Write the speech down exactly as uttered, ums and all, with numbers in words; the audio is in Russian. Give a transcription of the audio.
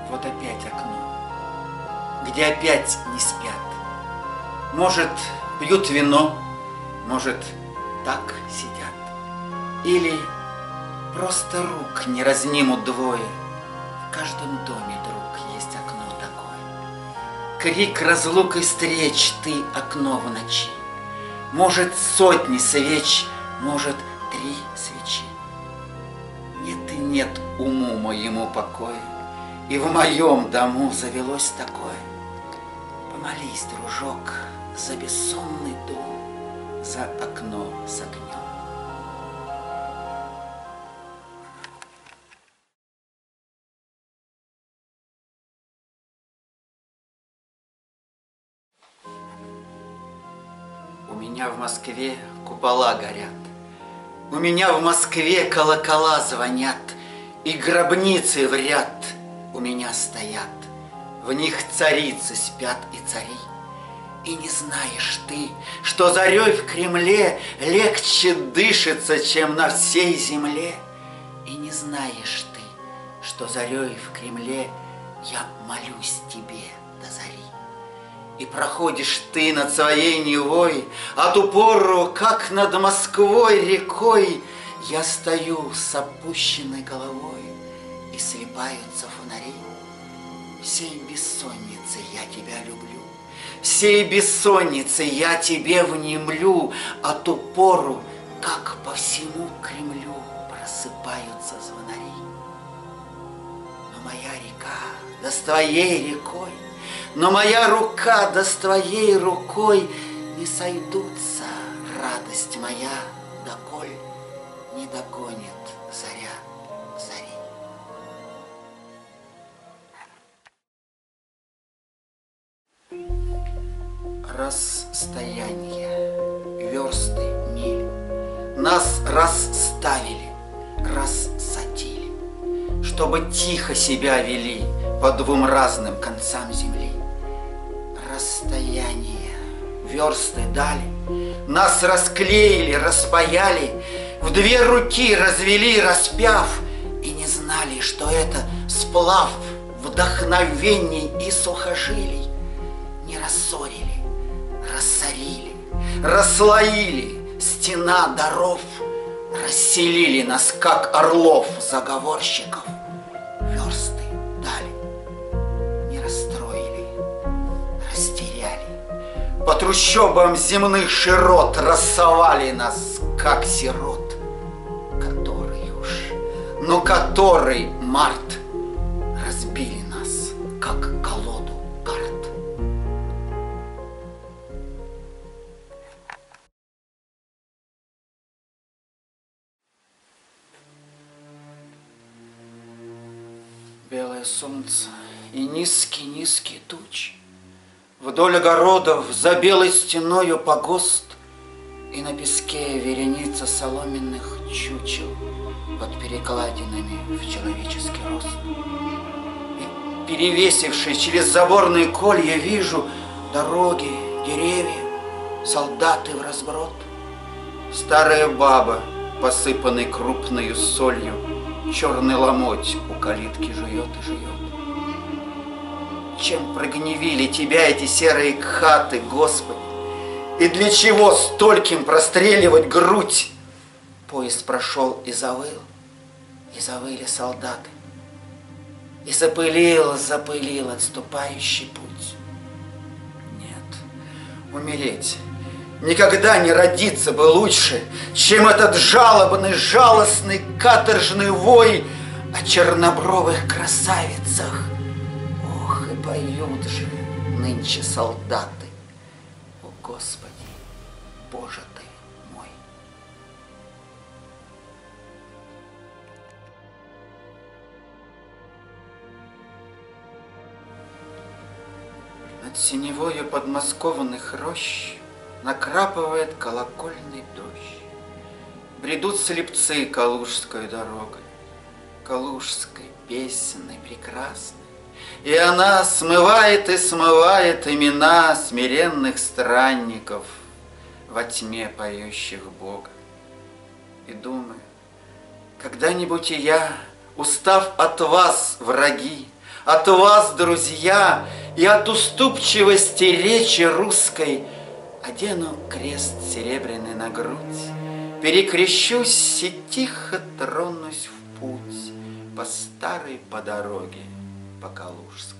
Вот опять окно, где опять не спят. Может, пьют вино, может, так сидят. Или просто рук не разнимут двое. В каждом доме, друг, есть окно такое. Крик разлук и встреч, ты окно в ночи. Может, сотни свеч, может, три свечи. Нет и нет уму моему покоя, и в моем дому завелось такое. Помолись, дружок, за бессонный дом, за окно с огнем. У меня в Москве купола горят, у меня в Москве колокола звонят, и гробницы в ряд у меня стоят. В них царицы спят и цари. И не знаешь ты, что зарей в Кремле легче дышится, чем на всей земле. И не знаешь ты, что зарей в Кремле я молюсь тебе до зари. И проходишь ты над своей Невой, а ту пору, как над Москвой рекой, я стою с опущенной головой, и слипаются фонари. Всей бессонницы я тебя люблю, всей бессонницы я тебе внемлю, а ту пору, как по всему Кремлю просыпаются звонари. Но моя река, да с твоей рекой, но моя рука, да с твоей рукой не сойдутся, радость моя, доколь не догонит заря зари. Расстояние, версты, мили нас расставили, рассадили, чтобы тихо себя вели по двум разным концам земли. Расстояние, версты дали, нас расклеили, распаяли, в две руки развели, распяв, и не знали, что это сплав вдохновений и сухожилий. Не рассорили, рассорили, расслоили стена даров, расселили нас, как орлов заговорщиков. Версты дали, не расстроили, растеряли, по трущобам земных широт рассовали нас, как сирот, который уж, ну который март разбили нас, как колоду карт. Белое солнце и низкие-низкие тучи, вдоль огородов за белой стеною погост, и на песке вереница соломенных чучел под перекладинами в человеческий рост. И перевесившись через заборные колья, вижу дороги, деревья, солдаты в разброд. Старая баба, посыпанной крупною солью, черный ломоть у калитки жует и жует. Чем прогневили тебя эти серые хаты, Господи? И для чего стольким простреливать грудь? Поезд прошел и завыл, и завыли солдаты, и запылил, запылил отступающий путь. Нет, умереть никогда не родиться бы лучше, чем этот жалобный, жалостный, каторжный вой о чернобровых красавицах. Ох, и поют же нынче солдаты. О, Господи, Боже ты мой! Над синевою подмосковных рощ накрапывает колокольный дождь. Бредут слепцы Калужской дорогой, Калужской, песенной, прекрасной. И она смывает и смывает имена смиренных странников во тьме поющих Бога. И думаю, когда-нибудь и я, устав от вас, враги, от вас, друзья, и от уступчивости речи русской одену крест серебряный на грудь, перекрещусь и тихо тронусь в путь по старой по дороге по Калужской.